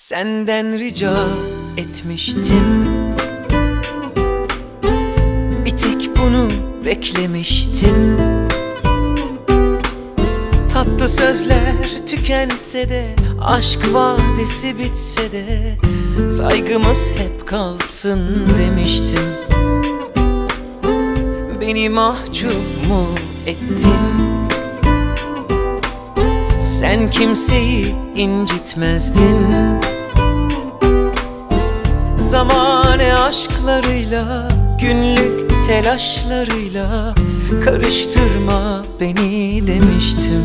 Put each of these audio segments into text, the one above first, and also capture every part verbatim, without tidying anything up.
Senden rica etmiştim, bir tek bunu beklemiştim. Tatlı sözler tükense de, aşk vadesi bitse de, saygımız hep kalsın demiştim. Beni mahcup mu ettin? Sen kimseyi incitmezdin. Zamane aşklarıyla, günlük telaşlarıyla karıştırma beni demiştim.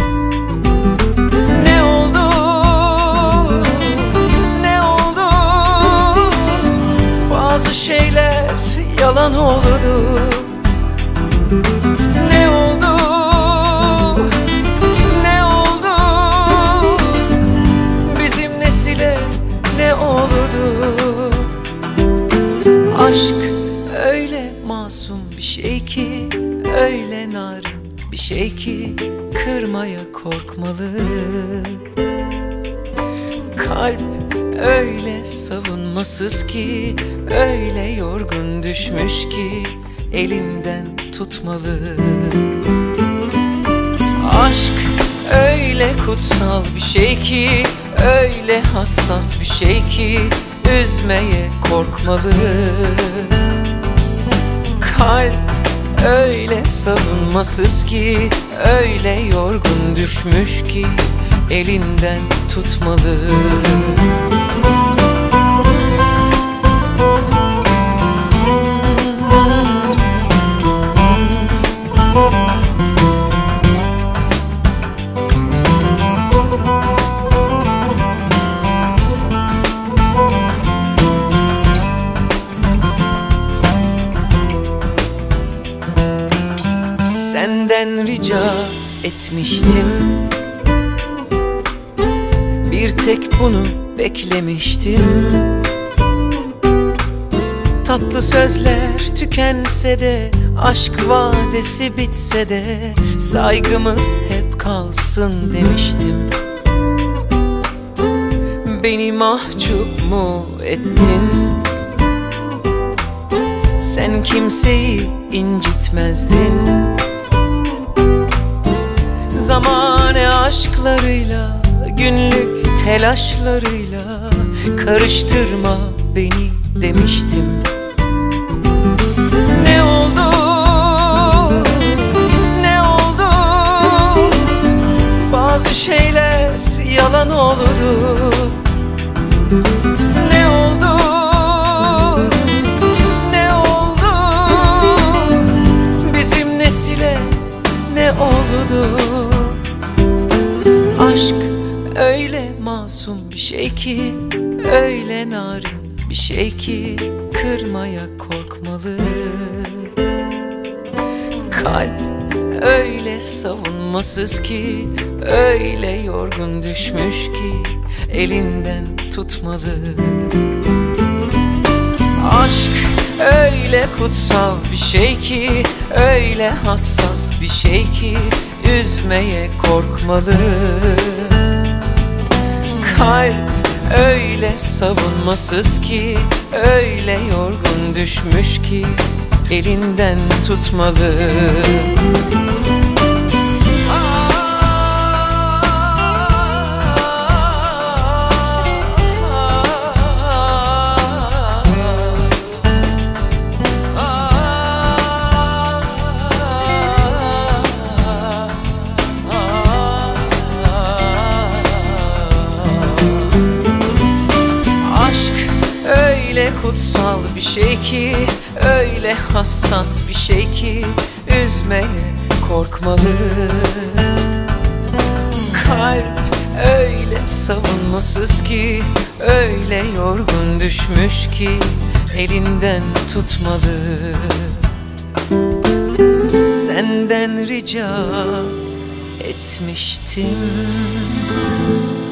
Ne oldu, ne oldu? Bazı şeyler yalan oldu. Ne oldu, ne oldu? Bizim nesile ne oldu? Aşk öyle masum bir şey ki, öyle narin bir şey ki, kırmaya korkmalı. Kalp öyle savunmasız ki, öyle yorgun düşmüş ki, elinden tutmalı. Aşk öyle kutsal bir şey ki, öyle hassas bir şey ki, üzmeye korkmalı. Kalp öyle savunmasız ki, öyle yorgun düşmüş ki, elinden tutmalı. Senden rica etmiştim, bir tek bunu beklemiştim. Tatlı sözler tükense de, aşk vadesi bitse de, saygımız hep kalsın demiştim. Beni mahcup mu ettin? Sen kimseyi incitmezdin. Zamane aşklarıyla, günlük telaşlarıyla karıştırma beni demiştim. Ne oldu, ne oldu? Bazı şeyler yalan oldu. Ne oldu, ne oldu? Bizim nesile ne oldu? Aşk öyle masum bir şey ki, öyle narin bir şey ki, kırmaya korkmalı. Kalp öyle savunmasız ki, öyle yorgun düşmüş ki, elinden tutmalı. Aşk öyle kutsal bir şey ki, öyle hassas bir şey ki, üzmeye korkmalı. Kalp öyle savunmasız ki, öyle yorgun düşmüş ki, elinden tutmalı. Öyle kutsal bir şey ki, öyle hassas bir şey ki, üzmeye korkmalı. Kalp öyle savunmasız ki, öyle yorgun düşmüş ki, elinden tutmalı. Senden rica etmiştim.